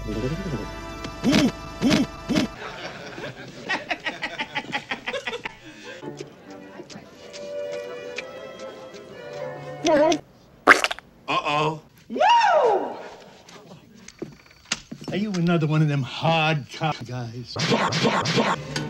Uh-oh. Woo! Are you another one of them hard cop guys?